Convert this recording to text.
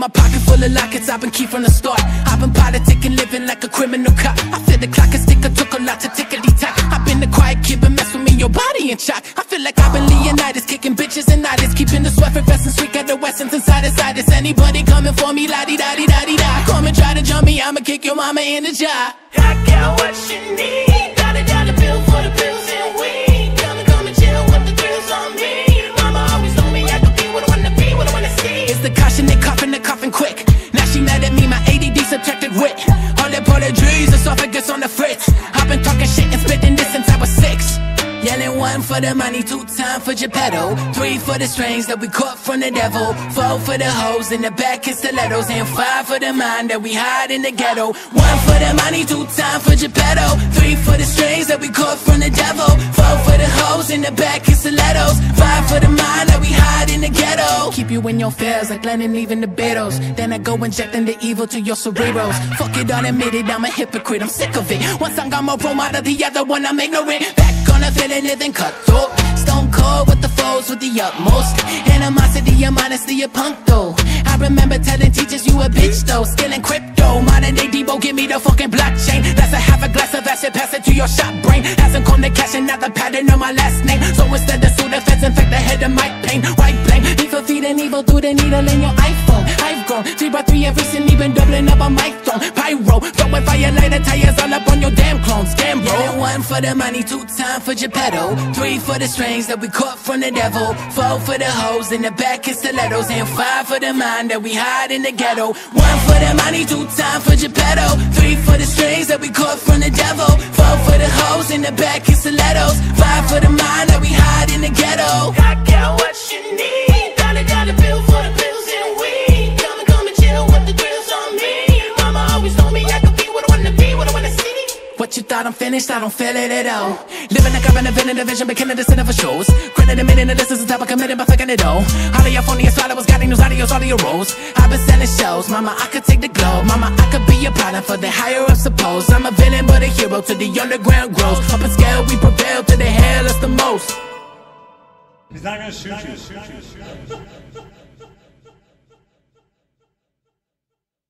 my pocket full of lockets, I've been key from the start. I've been politicking, living like a criminal cop. I feel the clock is tick, I took a lot to tickety-tock. I've been the quiet kid, but mess with me, your body in shock. I feel like I've been Leonidas, kicking bitches and itis, keeping the sweat and sweet, got the Westons inside the side. Is anybody coming for me? La-di-da-di-da-di-da. Come and try to jump me, I'ma kick your mama in the jaw. I got what you need, dollar bill for the pills and weed. Come and chill with the thrills on me. Mama always told me I could be what I wanna be, what I wanna see. It's the caution, they coughing quick. Now she mad at me, my ADD subtracted wit. All that D's, esophagus on the fritz. I've been talking shit and spitting this since I was 6. Yelling 1 for the money, 2 times for Geppetto, 3 for the strings that we caught from the devil, 4 for the hoes in the back and stilettos, and 5 for the mind that we hide in the ghetto. 1 for the money, 2 times for Geppetto, 3 for the strings that we caught from the devil, 4 for the hoes in the back and stilettos, 5 for the mind that we hide in the ghetto. Keep you in your fears like Lennon leaving the Beatles. Then I go injecting the evil to your cerebros. Fuck it, I'll admit it, I'm a hypocrite, I'm sick of it. One song I'm more pro out of the other one, I'm ignorant. Back on the feeling, living cutthroat, stone cold with the foes with the utmost animosity, your modesty, a punk though. I remember telling teachers you a bitch though. Stealing crypto, modern day Debo, give me the fucking blockchain. That's a half a glass of acid, pass it to your shop brain. Hasn't come to cash and not the pattern of my last name. So instead of sue the feds, infect the head of my pain. White blame, me for feeding evil through the needle in your iPhone. I've grown 3 by 3 every recently been doubling up on my throne. Pyro, throwing fire, lighter tires all up on your damn clones. Damn bro. Yeah, 1 for the money, 2 times for Geppetto, 3 for the strings that we caught from the devil, 4 for the hoes in the back and stilettos, and 5 for the mind that we hide in the ghetto. 1 for the money, 2 times for Geppetto, 3 for the strings that we caught from the devil, 4 for the hoes in the back and stilettos, 5 for the mind that we hide in the ghetto. I got what you need, dollar bill for the pills and weed. Come and chill with the thrills on me. Mama always told me I could be what I wanna be, what I wanna see. What you thought I'm finished, I don't feel it at all. Living like I've been inventing a vision, but killing the center for shows. Credit a minute, and this is the type of committed by fucking it all. All of your phony followers, got news, audios, all of your roles. I've been selling shows, mama, I could take the globe. Mama, I could be a problem for the higher up, suppose. I'm a villain, but a hero to the underground grows. Up in scale, we prevail to the hell, that's the most. He's not gonna shoot you.